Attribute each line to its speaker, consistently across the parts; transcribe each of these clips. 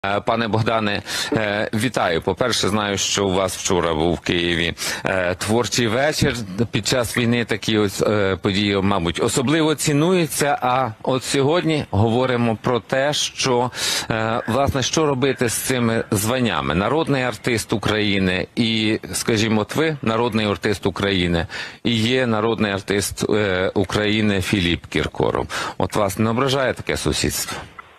Speaker 1: Пане Богдане, вітаю. По-перше, знаю, що у вас вчора був в Києві творчий вечір. Під час війни такі ось події, мабуть, особливо цінуються. А от сьогодні говоримо про те, що, власне, що робити з цими званнями. Народний артист України і, скажімо, от ви народний артист України і є народний артист України Філіп Кіркоров. От вас не ображає таке сусідство?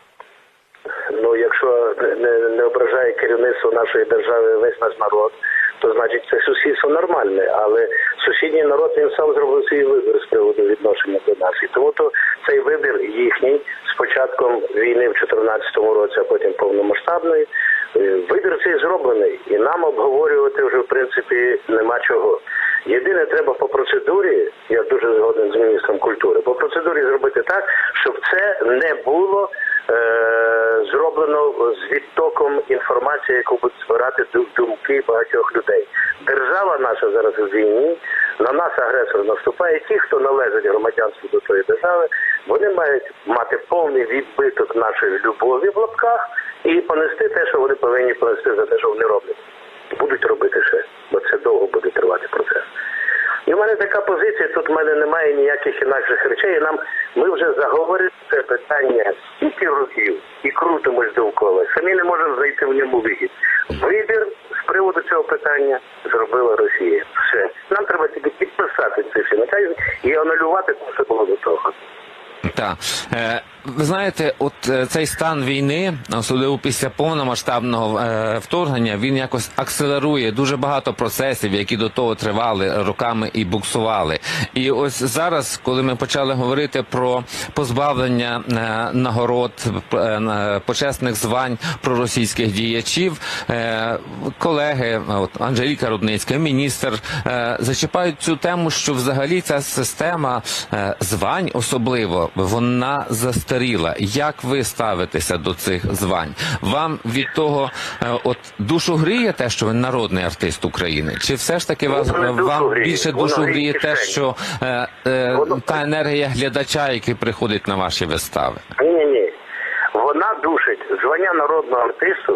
Speaker 2: Ну, якщо не ображає керівництво нашої держави весь наш народ, то значить це сусідство нормальне. Але сусідній народ, він сам зробив свій вибір з приводу відношення до нас. І тому то цей вибір їхній з початком війни в 2014 році, а потім повномасштабної, вибір цей зроблений. І нам обговорювати вже, в принципі, нема чого. Єдине, треба по процедурі, я дуже згоден з міністром культури, по процедурі зробити так, щоб це не було зроблено з відтоком інформації, яку будуть збирати думки багатьох людей. Держава наша зараз у війні, на нас агресор наступає. Ті, хто належать громадянству до тої держави, вони мають мати повний відбиток нашої любові в лапках і понести те, що вони повинні понести за те, що вони роблять. Будуть робити ще, бо це довго буде тривати процес. І в мене така позиція, тут в мене немає ніяких інакших речей. Ми вже заговорили це питання стільки років і крутимось довкола. Самі не можемо знайти в ньому вихід. Вибір з приводу цього питання зробила Росія. Все. Нам треба тільки підписати цей фінансовий і анулювати те, що було до того.
Speaker 1: Так. Ви знаєте, от цей стан війни, особливо після повномасштабного вторгнення, він якось акселерує дуже багато процесів, які до того тривали роками і буксували. І ось зараз, коли ми почали говорити про позбавлення нагород, почесних звань проросійських діячів, колеги, от Анжеліка Рудницька, міністр, зачіпають цю тему, що взагалі ця система звань особливо, вона застаріла. Як ви ставитеся до цих звань? Вам від того от душу гріє те, що ви народний артист України? Чи все ж таки вам більше душу гріє те, що та енергія глядача, який приходить на ваші вистави?
Speaker 2: Ні. Вона душить. Звання народного артисту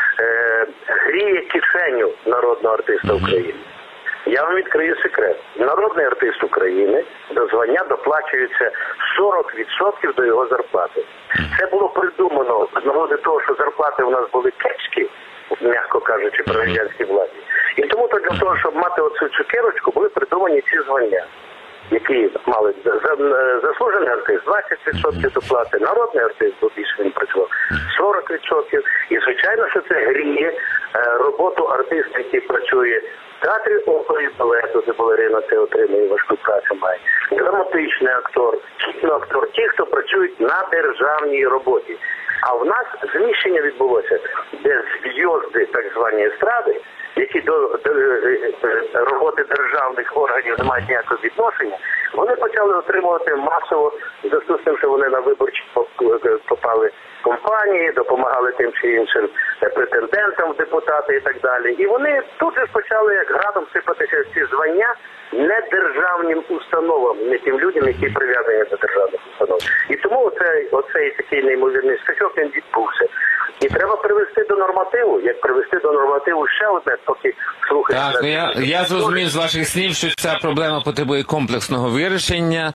Speaker 2: гріє кишеню народного артиста України. Я вам відкрию секрет. Народний артист України до звання доплачується 40% до його зарплати. Це було придумано з нагоди того, що зарплати у нас були кепські, м'яко кажучи, при радянській владі. І тому то для того, щоб мати оцю цукерочку, були придумані ці звання, які мали заслужений артист 20% доплати, народний артист, бо більше він працював 40%. І звичайно, що це гріє роботу артиста, який працює в театрі опери і балету, де балерина це отримує, важку працю має, драматичний актор, кіноактор, ті, хто працюють на державній роботі. А в нас зміщення відбулося, де зв'язки так звані естради, які до роботи державних органів не мають ніякого відношення, вони почали отримувати масово, зв'язку з тим, що вони на виборчі попали компанії, допомагали тим чи іншим претендентам в депутати і так далі. І вони тут же почали як градом сипатися ці звання не державним установам, не тим людям, які прив'язані до державних установ. І тому оцей такий неймовірний скачок, він відбувся. І треба привести до нормативу. Як привести до нормативу ще одне, поки слухаєте.
Speaker 1: Так, я зрозумів з ваших слів, що ця проблема потребує комплексного вирішення.